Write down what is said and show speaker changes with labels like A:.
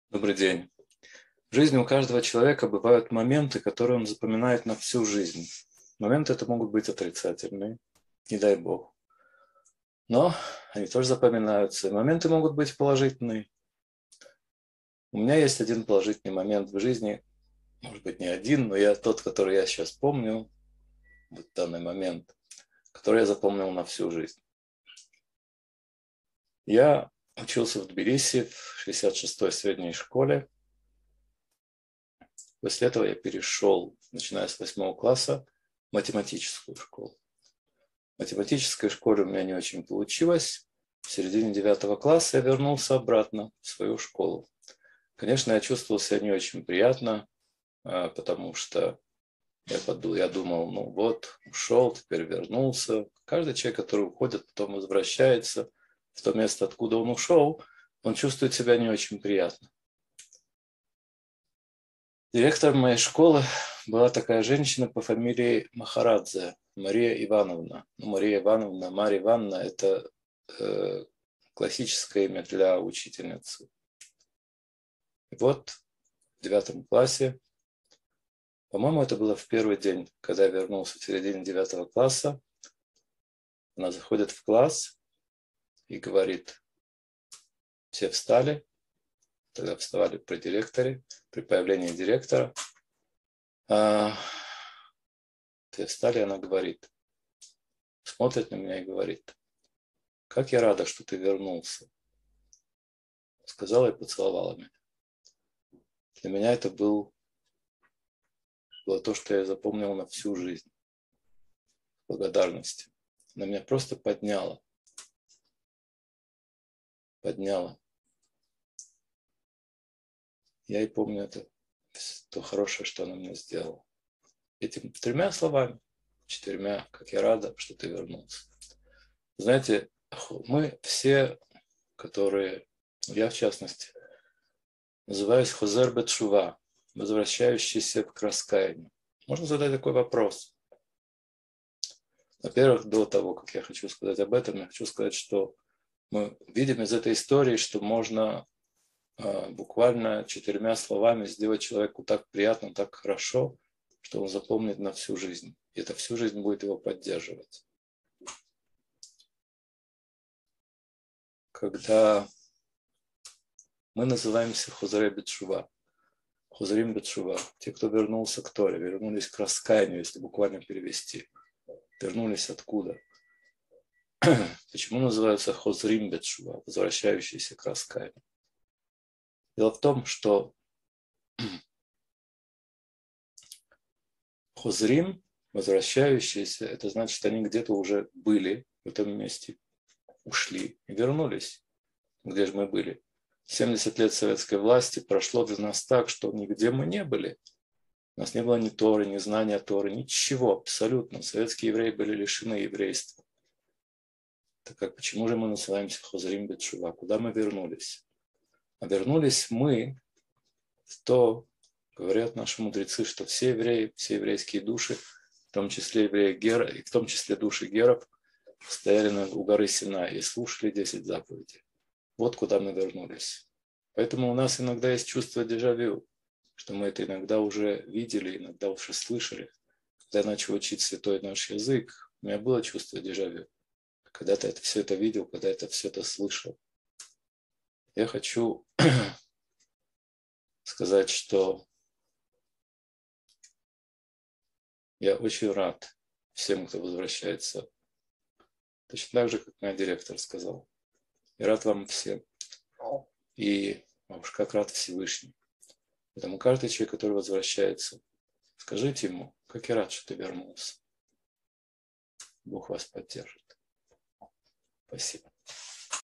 A: Добрый день. В жизни у каждого человека бывают моменты, которые он запоминает на всю жизнь. Моменты это могут быть отрицательные, не дай бог. Но они тоже запоминаются. И моменты могут быть положительные. У меня есть один положительный момент в жизни, может быть не один, но тот, который я сейчас помню, в данный момент, который я запомнил на всю жизнь. Я учился в Тбилиси в 66-й средней школе. После этого я перешел, начиная с 8 класса, в математическую школу. В математической школе у меня не очень получилось. В середине 9 класса я вернулся обратно в свою школу. Конечно, я чувствовал себя не очень приятно, потому что я думал, ну вот, ушел, теперь вернулся. Каждый человек, который уходит, потом возвращается в то место, откуда он ушел, он чувствует себя не очень приятно. Директором моей школы была такая женщина по фамилии Махарадзе, Мария Ивановна. Мария Ивановна – это классическое имя для учительницы. И вот в 9 классе, по-моему, это было в первый день, когда я вернулся в середине 9 класса, она заходит в класс и говорит: все встали, тогда вставали при директоре, при появлении директора. Все встали, она говорит, смотрит на меня и говорит: как я рада, что ты вернулся. Сказала и поцеловала меня. Для меня это было то, что я запомнил на всю жизнь. Благодарности. Она меня просто подняла. Я и помню это, то хорошее, что она мне сделала. Этими 3 словами, 4, как я рада, что ты вернулся. Знаете, мы все, которые, я в частности, называюсь Хозер Бетшува, возвращающийся к раскаянию. Можно задать такой вопрос. Во-первых, до того, как я хочу сказать об этом, я хочу сказать, что мы видим из этой истории, что можно буквально 4 словами сделать человеку так приятно, так хорошо, что он запомнит на всю жизнь. И это всю жизнь будет его поддерживать. Когда мы называемся Хозре Бетшува, Хозрим Бетшува, те, кто вернулся к Торе, вернулись к раскаянию, если буквально перевести. Вернулись откуда? Почему называются Хозрим Бетшува, возвращающиеся к раскаянию? Дело в том, что Хозрим, возвращающиеся, это значит, что они где-то уже были в этом месте, ушли и вернулись. Где же мы были? 70 лет советской власти прошло для нас так, что нигде мы не были. У нас не было ни Торы, ни знания Торы, ничего абсолютно. Советские евреи были лишены еврейства. Так как почему же мы называемся Хозрим Бетшува? Куда мы вернулись? А вернулись мы в то, говорят наши мудрецы, что все евреи, все еврейские души, в том числе евреи Гера, и в том числе души геров, стояли у горы Синай и слушали 10 заповедей. Вот куда мы вернулись. Поэтому у нас иногда есть чувство дежавю, что мы это иногда уже видели, иногда уже слышали. Когда я начал учить святой наш язык, у меня было чувство дежавю. Когда-то я все это видел, когда я все это слышал. Я хочу сказать, что я очень рад всем, кто возвращается. Точно так же, как мой директор сказал. Я рад вам всем. И уж как рад Всевышний. Поэтому каждый человек, который возвращается, скажите ему, как я рад, что ты вернулся. Бог вас поддержит. Спасибо.